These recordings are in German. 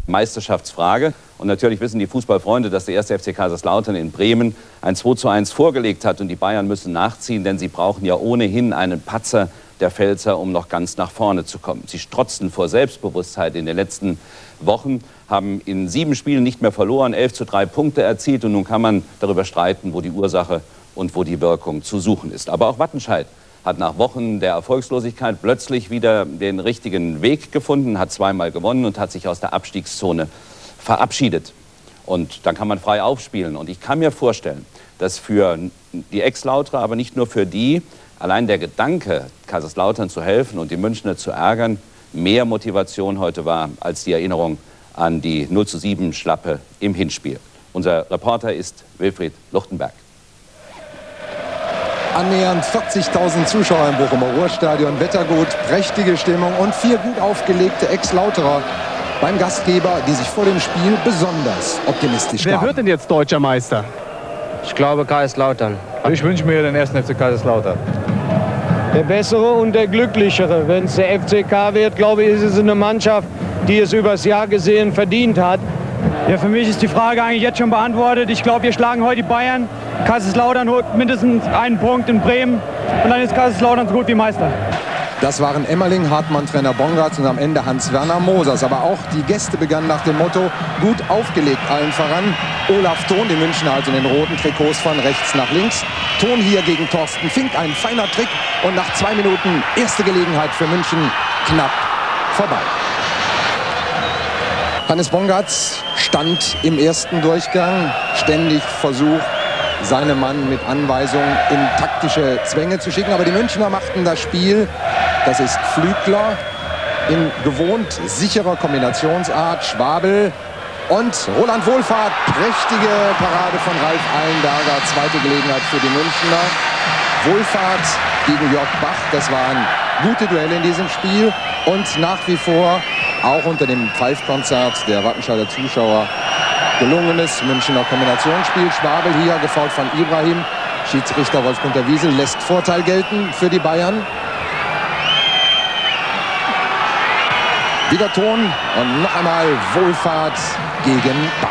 Meisterschaftsfrage. Und natürlich wissen die Fußballfreunde, dass der 1. FC Kaiserslautern in Bremen ein 2:1 vorgelegt hat. Und die Bayern müssen nachziehen, denn sie brauchen ja ohnehin einen Patzer der Pfälzer, um noch ganz nach vorne zu kommen. Sie strotzten vor Selbstbewusstheit in den letzten Wochen, haben in 7 Spielen nicht mehr verloren, 11:3 Punkte erzielt. Und nun kann man darüber streiten, wo die Ursache und wo die Wirkung zu suchen ist. Aber auch Wattenscheid hat nach Wochen der Erfolgslosigkeit plötzlich wieder den richtigen Weg gefunden, hat 2-mal gewonnen und hat sich aus der Abstiegszone verabschiedet. Und dann kann man frei aufspielen. Und ich kann mir vorstellen, dass für die Ex-Lauterer, aber nicht nur für die, allein der Gedanke, Kaiserslautern zu helfen und die Münchner zu ärgern, mehr Motivation heute war, als die Erinnerung an die 0:7 Schlappe im Hinspiel. Unser Reporter ist Wilfried Luchtenberg. Annähernd 40.000 Zuschauer im Bochumer Ruhrstadion, Wettergut, prächtige Stimmung und 4 gut aufgelegte Ex-Lauterer beim Gastgeber, die sich vor dem Spiel besonders optimistisch gaben. Wer wird denn jetzt deutscher Meister? Ich glaube Kaiserslautern. Ich wünsche mir den 1. FC Kaiserslautern. Der bessere und der glücklichere. Wenn es der FCK wird, glaube ich, ist es eine Mannschaft, die es übers Jahr gesehen verdient hat. Ja, für mich ist die Frage eigentlich jetzt schon beantwortet. Ich glaube, wir schlagen heute die Bayern. Kaiserslautern holt mindestens einen Punkt in Bremen. Und dann ist Kaiserslautern so gut wie Meister. Das waren Emmerling, Hartmann-Trainer Bongartz und am Ende Hans-Werner Mosers. Aber auch die Gäste begannen nach dem Motto, gut aufgelegt allen voran. Olaf Thon, die Münchner also in den roten Trikots von rechts nach links. Thon hier gegen Thorsten Fink, ein feiner Trick. Und nach 2 Minuten erste Gelegenheit für München knapp vorbei. Hannes Bongartz stand im ersten Durchgang, ständig versucht, seinen Mann mit Anweisungen in taktische Zwänge zu schicken. Aber die Münchner machten das Spiel, das ist Flügler, in gewohnt sicherer Kombinationsart. Schwabel und Roland Wohlfahrt. Prächtige Parade von Ralf Eilenberger. Zweite Gelegenheit für die Münchner. Wohlfahrt gegen Jörg Bach. Das waren gute Duelle in diesem Spiel. Und nach wie vor, auch unter dem Pfeifkonzert der Wattenscheider Zuschauer, gelungenes Münchner Kombinationsspiel. Schwabel hier, gefoult von Ibrahim. Schiedsrichter Wolf-Günter Wiesel lässt Vorteil gelten für die Bayern. Wieder Thon und noch einmal Wohlfahrt gegen Bach.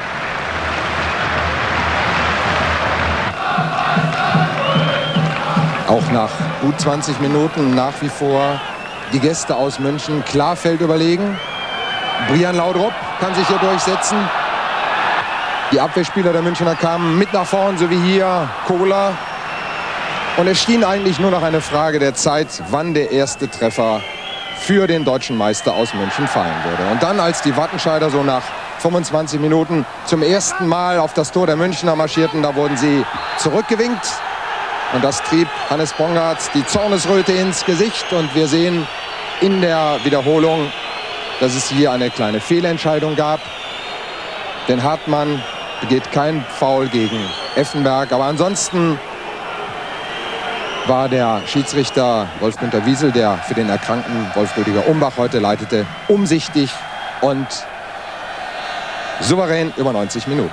Auch nach gut 20 Minuten nach wie vor die Gäste aus München klar feldüberlegen. Brian Laudrup kann sich hier durchsetzen. Die Abwehrspieler der Münchner kamen mit nach vorn, so wie hier Kohler. Und es schien eigentlich nur noch eine Frage der Zeit, wann der erste Treffer für den deutschen Meister aus München fallen würde. Und dann, als die Wattenscheider so nach 25 Minuten zum ersten Mal auf das Tor der Münchner marschierten, da wurden sie zurückgewinkt. Und das trieb Hannes Bongartz die Zornesröte ins Gesicht. Und wir sehen in der Wiederholung, dass es hier eine kleine Fehlentscheidung gab. Denn Hartmann begeht kein Foul gegen Effenberg. Aber ansonsten war der Schiedsrichter Wolf-Günter Wiesel, der für den erkrankten Wolf-Rüdiger Umbach heute leitete, umsichtig und souverän über 90 Minuten.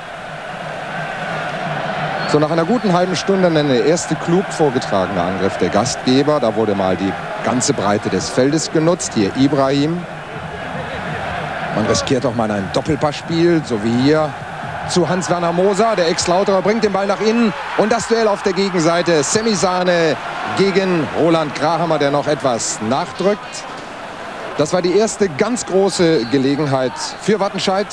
So, nach einer guten halben Stunde dann der erste klug vorgetragene Angriff der Gastgeber. Da wurde mal die ganze Breite des Feldes genutzt. Hier Ibrahim. Man riskiert auch mal ein Doppelpassspiel, so wie hier zu Hans-Werner Moser. Der Ex-Lauterer bringt den Ball nach innen. Und das Duell auf der Gegenseite. Semi Sahne gegen Roland Grahammer, der noch etwas nachdrückt. Das war die erste ganz große Gelegenheit für Wattenscheid.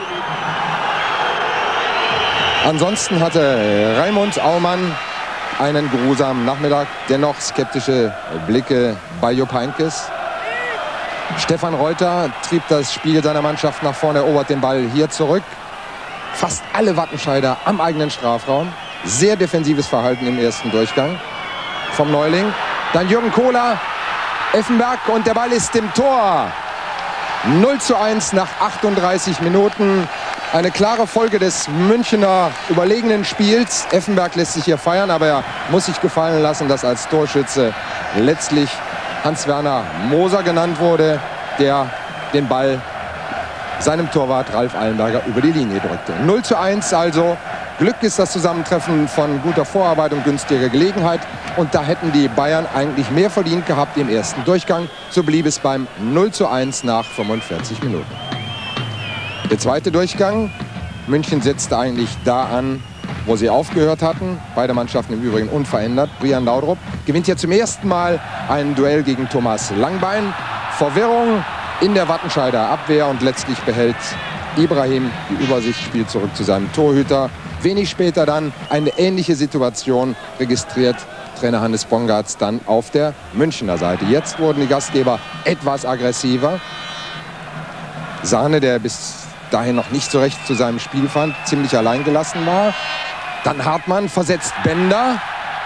Ansonsten hatte Raimund Aumann einen geruhsamen Nachmittag. Dennoch skeptische Blicke bei Jupp Heynckes. Stefan Reuter trieb das Spiel seiner Mannschaft nach vorne, erobert den Ball hier zurück. Fast alle Wattenscheider am eigenen Strafraum. Sehr defensives Verhalten im ersten Durchgang vom Neuling. Dann Jürgen Kohler, Effenberg und der Ball ist im Tor. 0:1 nach 38 Minuten. Eine klare Folge des Münchner überlegenen Spiels. Effenberg lässt sich hier feiern, aber er muss sich gefallen lassen, dass als Torschütze letztlich Hans-Werner Moser genannt wurde, der den Ball seinem Torwart Ralf Eilenberger über die Linie drückte. 0:1 also. Glück ist das Zusammentreffen von guter Vorarbeit und günstiger Gelegenheit. Und da hätten die Bayern eigentlich mehr verdient gehabt im ersten Durchgang. So blieb es beim 0:1 nach 45 Minuten. Der zweite Durchgang. München setzte eigentlich da an, wo sie aufgehört hatten. Beide Mannschaften im Übrigen unverändert. Brian Laudrup gewinnt hier zum ersten Mal ein Duell gegen Thomas Langbein. Verwirrung in der Wattenscheider Abwehr und letztlich behält Ibrahim die Übersicht, spielt zurück zu seinem Torhüter. Wenig später dann eine ähnliche Situation registriert Trainer Hannes Bongartz dann auf der Münchner Seite. Jetzt wurden die Gastgeber etwas aggressiver. Sahne, der bis dahin noch nicht so recht zu seinem Spiel fand, ziemlich allein gelassen war. Dann Hartmann versetzt Bender.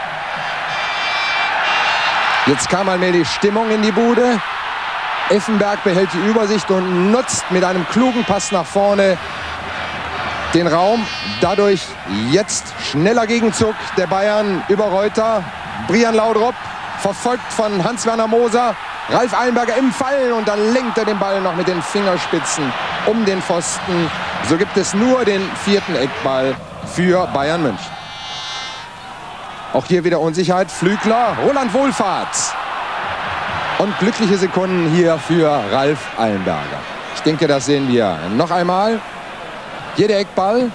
Jetzt kam allmählich Stimmung in die Bude. Effenberg behält die Übersicht und nutzt mit einem klugen Pass nach vorne den Raum. Dadurch jetzt schneller Gegenzug der Bayern über Reuter. Brian Laudrup, verfolgt von Hans-Werner Moser. Ralf Eilenberger im Fallen und dann lenkt er den Ball noch mit den Fingerspitzen um den Pfosten. So gibt es nur den vierten Eckball für Bayern München. Auch hier wieder Unsicherheit. Flügler, Roland Wohlfahrt. Und glückliche Sekunden hier für Ralf Eilenberger. Ich denke, das sehen wir noch einmal. Hier der Eckball.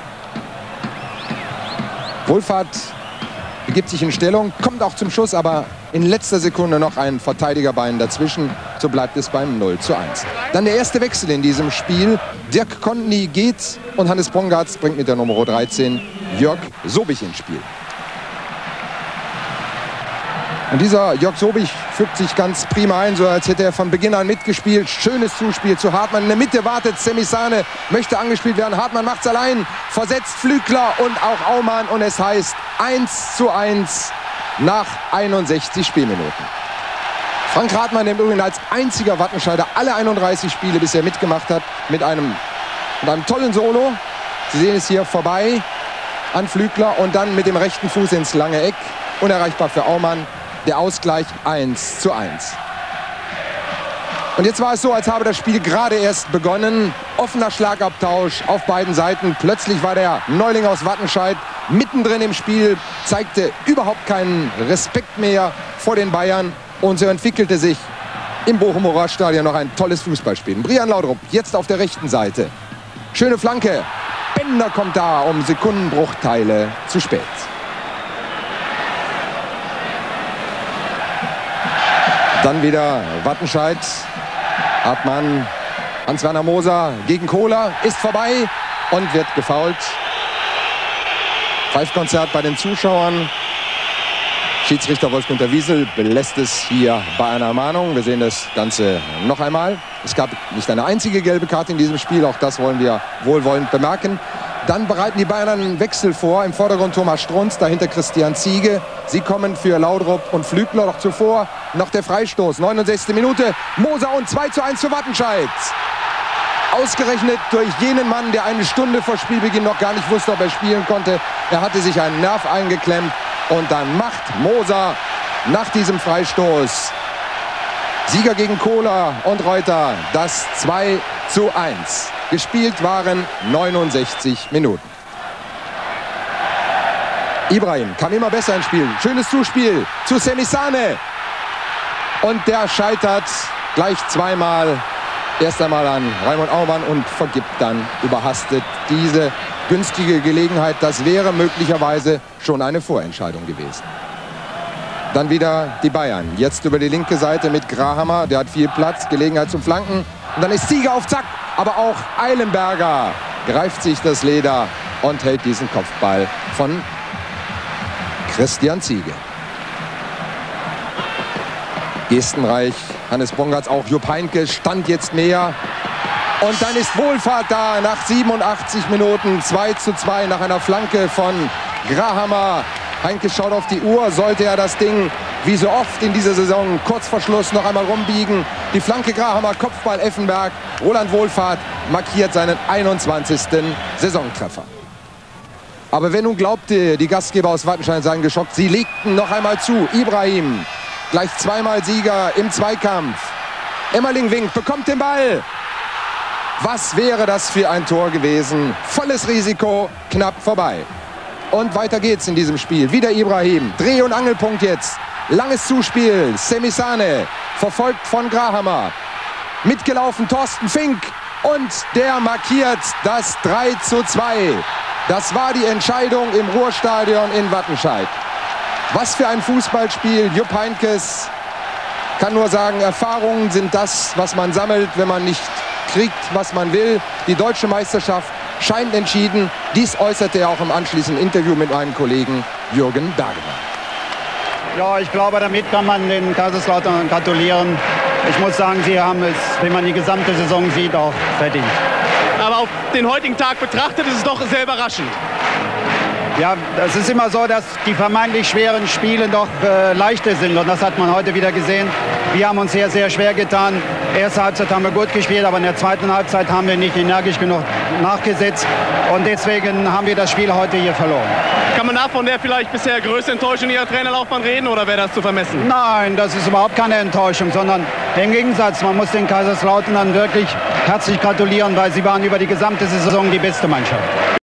Wohlfahrt begibt sich in Stellung, kommt auch zum Schuss, aber in letzter Sekunde noch ein Verteidigerbein dazwischen. So bleibt es beim 0:1. Dann der erste Wechsel in diesem Spiel. Dirk Kontny geht und Hannes Bongartz bringt mit der Nummer 13 Jörg Sobich ins Spiel. Und dieser Jörg Sobich fügt sich ganz prima ein, so als hätte er von Beginn an mitgespielt. Schönes Zuspiel zu Hartmann. In der Mitte wartet Semisane, möchte angespielt werden. Hartmann macht's allein, versetzt Flügler und auch Aumann. Und es heißt 1:1 nach 61 Spielminuten. Frank Hartmann, der im Übrigen als einziger Wattenscheider alle 31 Spiele bisher mitgemacht hat, mit einem tollen Solo. Sie sehen es hier vorbei an Flügler und dann mit dem rechten Fuß ins lange Eck. Unerreichbar für Aumann. Der Ausgleich 1:1. Und jetzt war es so, als habe das Spiel gerade erst begonnen. Offener Schlagabtausch auf beiden Seiten. Plötzlich war der Neuling aus Wattenscheid mittendrin im Spiel, zeigte überhaupt keinen Respekt mehr vor den Bayern. Und so entwickelte sich im Bochumer Stadion noch ein tolles Fußballspiel. Brian Laudrup jetzt auf der rechten Seite. Schöne Flanke. Bender kommt da um Sekundenbruchteile zu spät. Dann wieder Wattenscheid. Hartmann, Hans-Werner Moser gegen Kohler. Ist vorbei und wird gefoult. Pfeifkonzert bei den Zuschauern. Schiedsrichter Wolf-Günter Wiesel belässt es hier bei einer Mahnung. Wir sehen das Ganze noch einmal. Es gab nicht eine einzige gelbe Karte in diesem Spiel. Auch das wollen wir wohlwollend bemerken. Dann bereiten die Bayern einen Wechsel vor. Im Vordergrund Thomas Strunz, dahinter Christian Ziege. Sie kommen für Laudrup und Flügler. Noch zuvor noch der Freistoß. 69. Minute. Moser und 2:1 für Wattenscheid. Ausgerechnet durch jenen Mann, der eine Stunde vor Spielbeginn noch gar nicht wusste, ob er spielen konnte. Er hatte sich einen Nerv eingeklemmt. Und dann macht Moser nach diesem Freistoß Sieger gegen Kohler und Reuter das 2:1. Gespielt waren 69 Minuten. Ibrahim kam immer besser ins Spiel. Schönes Zuspiel zu Semisane. Und der scheitert gleich zweimal. Erst einmal an Raimund Aumann und vergibt dann überhastet diese günstige Gelegenheit. Das wäre möglicherweise schon eine Vorentscheidung gewesen. Dann wieder die Bayern. Jetzt über die linke Seite mit Grahammer. Der hat viel Platz, Gelegenheit zum Flanken. Und dann ist Ziege auf Zack. Aber auch Eilenberger greift sich das Leder und hält diesen Kopfball von Christian Ziege. Gestenreich Hannes Bongartz, auch Jupp Heynckes stand jetzt mehr. Und dann ist Wohlfahrt da nach 87 Minuten. 2:2 nach einer Flanke von Grahammer. Heynckes schaut auf die Uhr, sollte er das Ding wie so oft in dieser Saison kurz vor Schluss noch einmal rumbiegen. Die Flanke Grahammer, Kopfball Effenberg. Roland Wohlfahrt markiert seinen 21. Saisontreffer. Aber wer nun glaubte, die Gastgeber aus Wattenscheid seien geschockt, sie legten noch einmal zu. Ibrahim, gleich zweimal Sieger im Zweikampf. Emmerling winkt, bekommt den Ball. Was wäre das für ein Tor gewesen? Volles Risiko, knapp vorbei. Und weiter geht's in diesem Spiel. Wieder Ibrahim, Dreh- und Angelpunkt jetzt. Langes Zuspiel, Semisane, verfolgt von Grahammer. Mitgelaufen Thorsten Fink Und der markiert das 3:2. Das war die Entscheidung im Ruhrstadion in Wattenscheid. Was für ein Fußballspiel. Jupp Heynckes kann nur sagen, Erfahrungen sind das, was man sammelt, wenn man nicht kriegt, was man will. Die deutsche Meisterschaft scheint entschieden. Dies äußerte er auch im anschließenden Interview mit meinem Kollegen Jürgen Dagemann. Ja, ich glaube, damit kann man den Kaiserslautern gratulieren. Ich muss sagen, sie haben es, wenn man die gesamte Saison sieht, auch verdient. Aber auf den heutigen Tag betrachtet ist es doch sehr überraschend. Ja, es ist immer so, dass die vermeintlich schweren Spiele doch leichter sind. Und das hat man heute wieder gesehen. Wir haben uns sehr, sehr schwer getan. Erste Halbzeit haben wir gut gespielt, aber in der zweiten Halbzeit haben wir nicht energisch genug nachgesetzt. Und deswegen haben wir das Spiel heute hier verloren. Kann man da von der vielleicht bisher größten Enttäuschung in Ihrer Trainerlaufbahn reden oder wäre das zu vermessen? Nein, das ist überhaupt keine Enttäuschung, sondern im Gegensatz, man muss den Kaiserslautern wirklich herzlich gratulieren, weil sie waren über die gesamte Saison die beste Mannschaft.